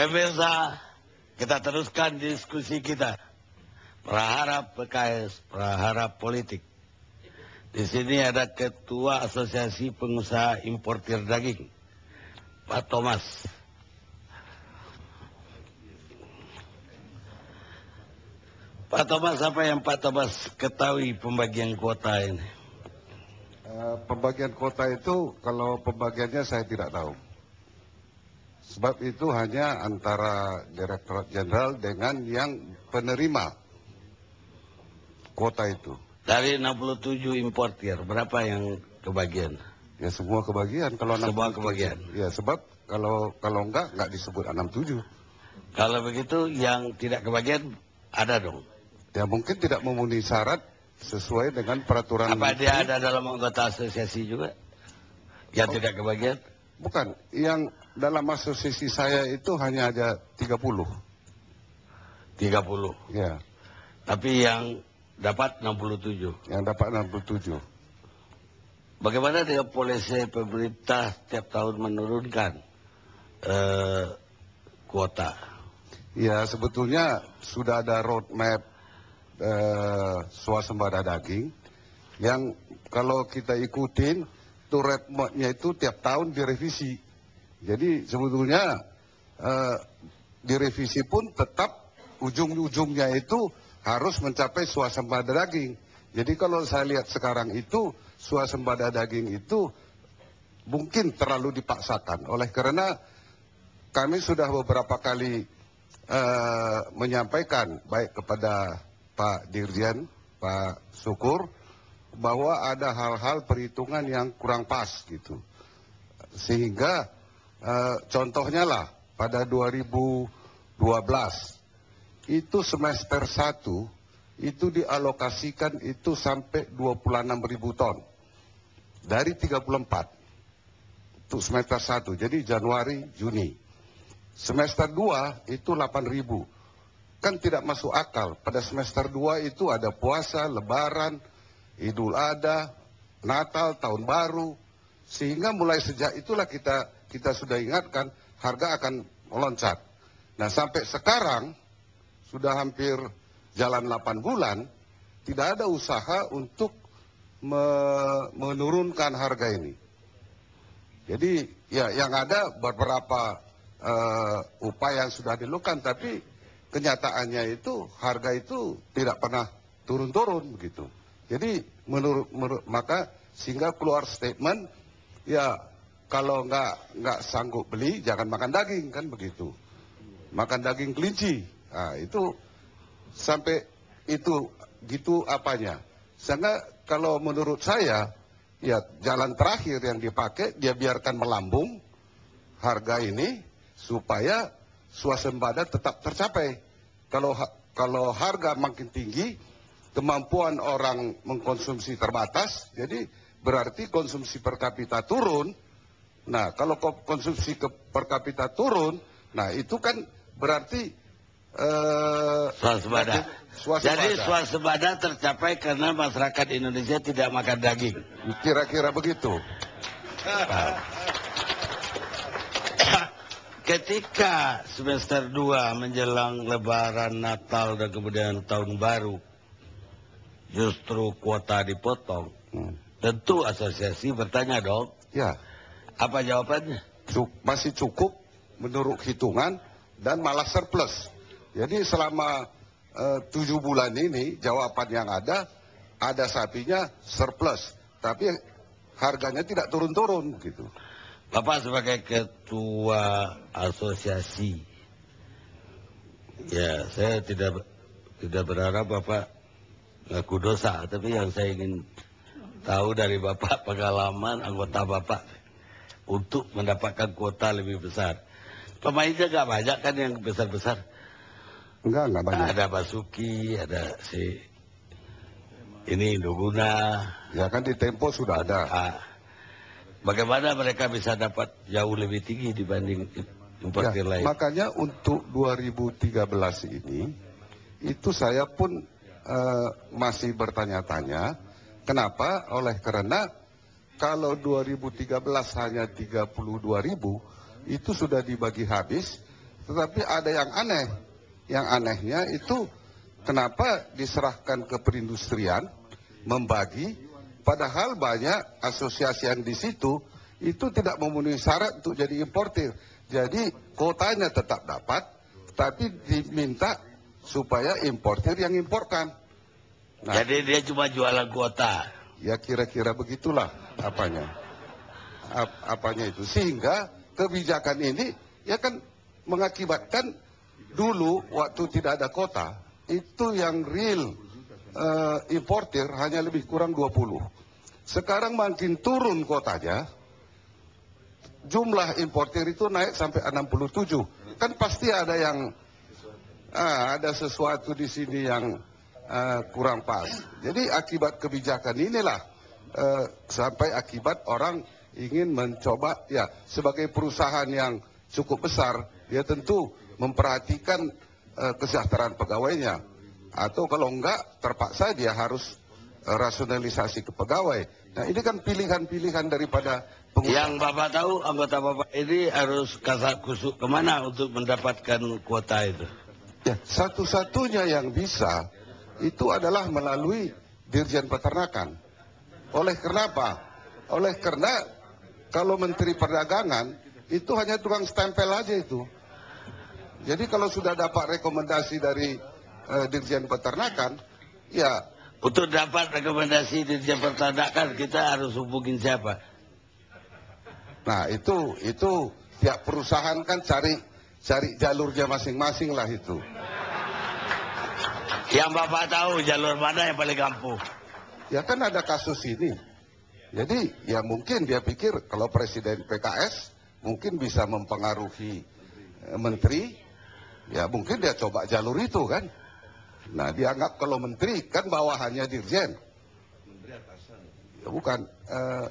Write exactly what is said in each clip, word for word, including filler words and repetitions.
Pemirsa, kita teruskan diskusi kita. Praharap P K S, praharap politik. Di sini ada Ketua Asosiasi Pengusaha Importir Daging, Pak Thomas. Pak Thomas, apa yang Pak Thomas ketahui pembagian kuota ini? Uh, pembagian kuota itu, kalau pembagiannya saya tidak tahu. Sebab itu hanya antara Direktorat Jenderal dengan yang penerima kuota itu. Dari enam puluh tujuh importir, berapa yang kebagian? Ya semua kebagian. Kalau semua kebagian. Ya sebab kalau kalau enggak enggak disebut enam puluh tujuh. Kalau begitu yang tidak kebagian ada dong. Ya mungkin tidak memenuhi syarat sesuai dengan peraturan. Apa dia ada dalam anggota asosiasi juga yang oh, tidak kebagian? Bukan, yang dalam asosiasi saya itu hanya ada tiga puluh. tiga puluh. Ya. Tapi yang dapat enam puluh tujuh. Yang dapat enam puluh tujuh. Bagaimana dengan polisi pemerintah setiap tahun menurunkan eh, kuota? Ya sebetulnya sudah ada roadmap eh, swasembada daging yang kalau kita ikutin itu roadmapnya itu tiap tahun direvisi. Jadi sebetulnya eh, direvisi pun tetap ujung-ujungnya itu harus mencapai swasembada daging. Jadi kalau saya lihat sekarang itu swasembada daging itu mungkin terlalu dipaksakan. Oleh karena kami sudah beberapa kali uh, menyampaikan baik kepada Pak Dirjen, Pak Syukur, bahwa ada hal-hal perhitungan yang kurang pas gitu. Sehingga uh, contohnya lah pada dua ribu dua belas itu semester satu itu dialokasikan itu sampai dua puluh enam ribu ton dari tiga puluh empat untuk semester satu, jadi Januari Juni. Semester dua itu delapan ribu, kan tidak masuk akal. Pada semester dua itu ada puasa, lebaran, Idul Adha, Natal, tahun baru, sehingga mulai sejak itulah kita kita sudah ingatkan harga akan meloncat. Nah sampai sekarang sudah hampir jalan delapan bulan, tidak ada usaha untuk me menurunkan harga ini. Jadi ya yang ada beberapa uh, upaya yang sudah dilakukan, tapi kenyataannya itu harga itu tidak pernah turun-turun begitu. Jadi menurut, menurut maka sehingga keluar statement, ya kalau nggak nggak sanggup beli jangan makan daging, kan begitu. Makan daging kelinci. Nah, itu sampai itu gitu apanya. Sehingga kalau menurut saya ya jalan terakhir yang dipakai dia biarkan melambung harga ini supaya swasembada tetap tercapai. Kalau kalau harga makin tinggi, kemampuan orang mengkonsumsi terbatas, jadi berarti konsumsi per kapita turun. Nah, kalau konsumsi per kapita turun, nah itu kan berarti Uh, swasembada. Jadi swasembada tercapai karena masyarakat Indonesia tidak makan daging. Kira-kira begitu. Nah. Ketika semester dua menjelang Lebaran, Natal dan kemudian Tahun Baru, justru kuota dipotong. Hmm. Tentu asosiasi bertanya dong. Ya. Apa jawabannya? Cuk, masih cukup menurut hitungan dan malah surplus. Jadi selama uh, tujuh bulan ini jawaban yang ada, ada sapinya surplus, tapi harganya tidak turun-turun gitu. Bapak sebagai ketua asosiasi, ya saya tidak tidak berharap Bapak ngaku dosa, tapi yang saya ingin tahu dari Bapak pengalaman anggota Bapak untuk mendapatkan kuota lebih besar. Pemainnya gak banyak kan yang besar-besar. Enggak, enggak banyak. Ada Basuki, ada si ini Indoguna. Ya kan di Tempo sudah ada. Ah, bagaimana mereka bisa dapat jauh lebih tinggi dibanding importir ya, lain? Makanya untuk dua ribu tiga belas ini, itu saya pun uh, masih bertanya-tanya, kenapa? Oleh karena kalau dua ribu tiga belas hanya tiga puluh dua ribu, itu sudah dibagi habis. Tetapi ada yang aneh. Yang anehnya itu kenapa diserahkan ke perindustrian membagi, padahal banyak asosiasi yang di situ itu tidak memenuhi syarat untuk jadi importir. Jadi kuotanya tetap dapat, tapi diminta supaya importir yang imporkan. Nah, jadi dia cuma jualan kuota. Ya kira-kira begitulah apanya. Ap apanya itu. Sehingga kebijakan ini ya kan mengakibatkan dulu waktu tidak ada kota, itu yang real uh, importir hanya lebih kurang dua puluh. Sekarang makin turun kotanya, jumlah importir itu naik sampai enam puluh tujuh. Kan pasti ada yang ah, ada sesuatu di sini yang uh, kurang pas. Jadi akibat kebijakan inilah uh, sampai akibat orang ingin mencoba, ya sebagai perusahaan yang cukup besar, dia tentu memperhatikan uh, kesejahteraan pegawainya. Atau kalau enggak, terpaksa dia harus uh, rasionalisasi ke pegawai. Nah ini kan pilihan-pilihan daripada pengusaha. Yang Bapak tahu, anggota Bapak ini harus kasak kusuk kemana untuk mendapatkan kuota itu? Ya, satu-satunya yang bisa itu adalah melalui Dirjen Peternakan. Oleh kenapa? Oleh karena kalau Menteri Perdagangan itu hanya tukang stempel aja itu. Jadi kalau sudah dapat rekomendasi dari uh, Dirjen Peternakan, ya untuk dapat rekomendasi Dirjen Peternakan kita harus hubungin siapa? Nah itu itu tiap perusahaan kan cari cari jalurnya masing-masing lah itu. Yang Bapak tahu jalur mana yang paling ampuh? Ya kan ada kasus ini. Jadi ya mungkin dia pikir kalau Presiden P K S mungkin bisa mempengaruhi eh, menteri, ya mungkin dia coba jalur itu kan. Nah dianggap kalau menteri kan bawahannya Dirjen. Ya, bukan. Eh,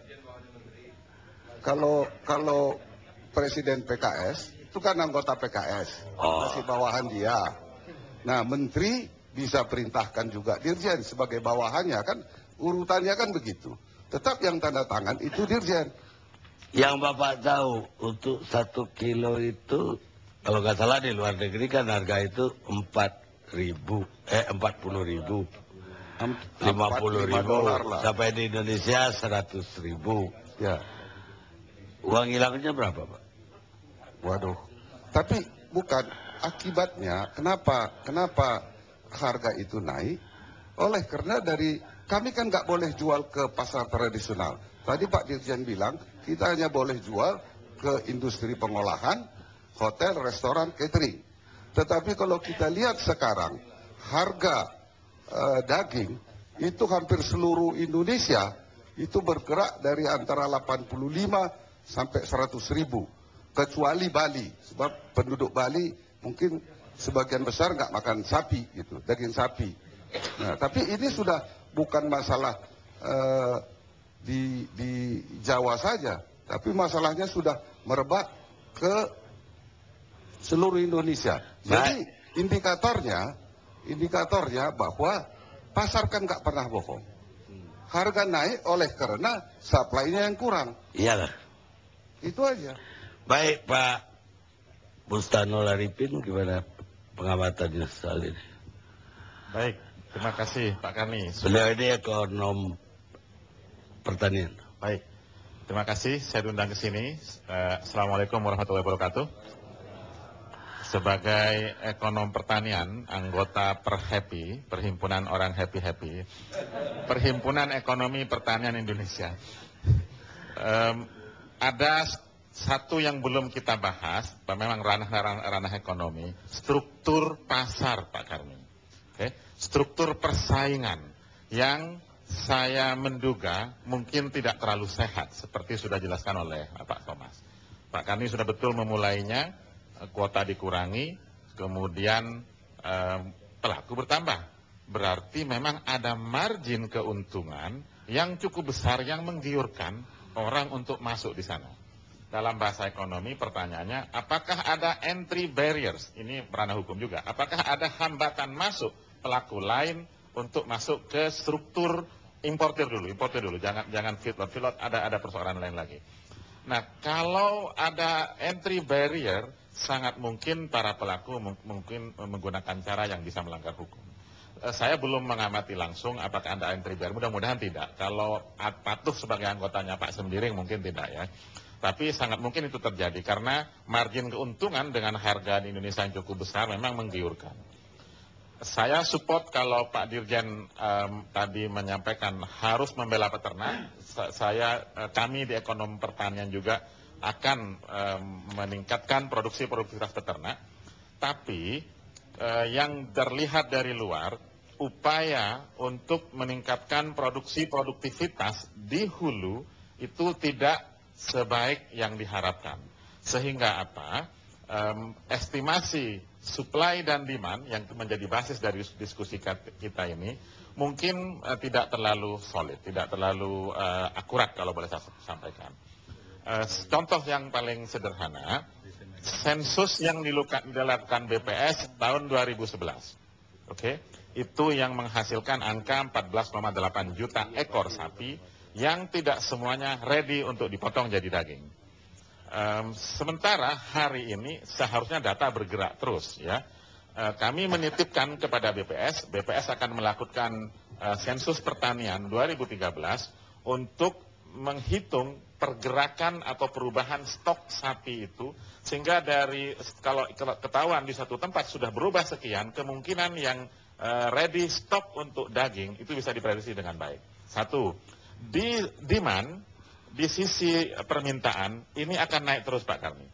kalau kalau Presiden P K S itu kan anggota P K S, Oh. masih bawahan dia. Nah menteri bisa perintahkan juga Dirjen sebagai bawahannya kan, urutannya kan begitu. Tetap yang tanda tangan itu Dirjen. Yang Bapak tahu untuk satu kilo itu, kalau nggak salah di luar negeri kan harga itu empat ribu, eh empat puluh ribu, lima puluh ribu, sampai di Indonesia seratus ribu. Ya. Uang hilangnya berapa, Pak? Waduh. Tapi bukan akibatnya. Kenapa? Kenapa harga itu naik? Oleh karena dari kami kan nggak boleh jual ke pasar tradisional. Tadi Pak Dirjen bilang kita hanya boleh jual ke industri pengolahan, hotel, restoran, catering. Tetapi kalau kita lihat sekarang harga uh, daging itu hampir seluruh Indonesia itu bergerak dari antara delapan puluh lima sampai seratus ribu, kecuali Bali, sebab penduduk Bali mungkin sebagian besar nggak makan sapi gitu, daging sapi. Nah, tapi ini sudah bukan masalah uh, di di Jawa saja, tapi masalahnya sudah merebak ke seluruh Indonesia. Jadi indikatornya, indikatornya bahwa pasar kan nggak pernah bohong. Harga naik oleh karena supply-nya yang kurang. Iyalah. Itu aja. Baik Pak Bustanul Arifin, gimana pengamatannya soal ini? Baik, terima kasih Pak Karni. Beliau ini ekonom pertanian. Baik, terima kasih saya diundang ke sini. Uh, Assalamualaikum warahmatullahi wabarakatuh. Sebagai ekonom pertanian, anggota Perhappy, Perhimpunan Orang Happy Happy, Perhimpunan Ekonomi Pertanian Indonesia. Um, ada satu yang belum kita bahas, memang ranah-ranah ekonomi, struktur pasar Pak Karni. Oke, struktur persaingan yang saya menduga mungkin tidak terlalu sehat, seperti sudah dijelaskan oleh Pak Thomas. Pak Karni sudah betul memulainya, kuota dikurangi, kemudian eh, pelaku bertambah. Berarti memang ada margin keuntungan yang cukup besar yang menggiurkan orang untuk masuk di sana. Dalam bahasa ekonomi pertanyaannya, apakah ada entry barriers? Ini ranah hukum juga. Apakah ada hambatan masuk pelaku lain untuk masuk ke struktur importir dulu, importir dulu, jangan jangan feedlot, feedlot ada ada persoalan lain lagi. Nah, kalau ada entry barrier, sangat mungkin para pelaku mungkin menggunakan cara yang bisa melanggar hukum. Saya belum mengamati langsung apakah Anda entry barrier, mudah-mudahan tidak. Kalau patuh sebagai anggotanya Pak Sembiring mungkin tidak ya. Tapi sangat mungkin itu terjadi karena margin keuntungan dengan harga di Indonesia yang cukup besar memang menggiurkan. Saya support kalau Pak Dirjen um, tadi menyampaikan harus membela peternak. Saya, kami di ekonomi pertanian juga akan um, meningkatkan produksi produktivitas peternak. Tapi uh, yang terlihat dari luar, upaya untuk meningkatkan produksi produktivitas di hulu itu tidak sebaik yang diharapkan. Sehingga apa? Um, estimasi supply dan demand yang menjadi basis dari diskusi kita ini mungkin uh, tidak terlalu solid, tidak terlalu uh, akurat kalau boleh saya sampaikan. Uh, contoh yang paling sederhana, sensus yang dilakukan B P S tahun dua ribu sebelas, oke, okay? Itu yang menghasilkan angka empat belas koma delapan juta ekor sapi yang tidak semuanya ready untuk dipotong jadi daging. Um, sementara hari ini seharusnya data bergerak terus ya. Uh, kami menitipkan kepada B P S, B P S akan melakukan uh, sensus pertanian dua ribu tiga belas untuk menghitung pergerakan atau perubahan stok sapi itu, sehingga dari kalau ketahuan di satu tempat sudah berubah sekian, kemungkinan yang uh, ready stok untuk daging itu bisa diprediksi dengan baik. Satu, di demand, di sisi permintaan ini akan naik terus Pak Karni.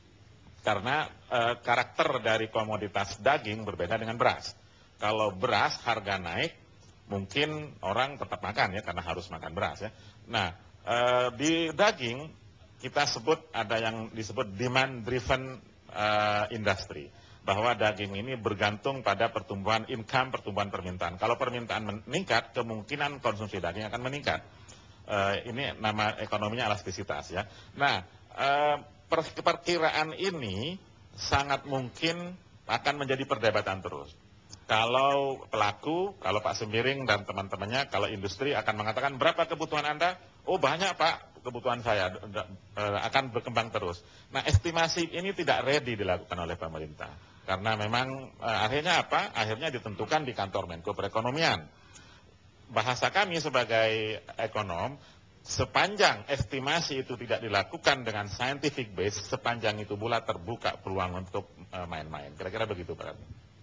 Karena e, karakter dari komoditas daging berbeda dengan beras. Kalau beras harga naik, mungkin orang tetap makan ya karena harus makan beras ya. Nah, e, di daging kita sebut ada yang disebut demand driven e, industry. Bahwa daging ini bergantung pada pertumbuhan income, pertumbuhan permintaan. Kalau permintaan meningkat, kemungkinan konsumsi daging akan meningkat. Uh, ini nama ekonominya elastisitas ya. Nah, uh, perkiraan ini sangat mungkin akan menjadi perdebatan terus. Kalau pelaku, kalau Pak Sembiring dan teman-temannya, kalau industri akan mengatakan berapa kebutuhan Anda? Oh banyak Pak, kebutuhan saya uh, akan berkembang terus. Nah, estimasi ini tidak ready dilakukan oleh pemerintah. Karena memang uh, akhirnya apa? Akhirnya ditentukan di kantor Menko Perekonomian. Bahasa kami sebagai ekonom, sepanjang estimasi itu tidak dilakukan dengan scientific base, sepanjang itu pula terbuka peluang untuk main-main. Kira-kira begitu Pak.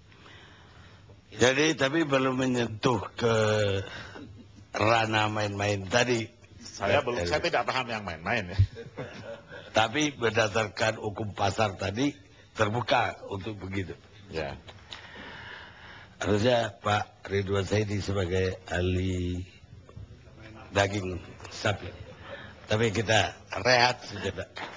Jadi tapi belum menyentuh ke ranah main-main tadi. Saya belum, saya tidak paham yang main-main ya. Tapi berdasarkan hukum pasar tadi terbuka untuk begitu. Ya. Harusnya Pak Ridwan Saidi sebagai ahli daging sapi. Tapi kita rehat sejenak.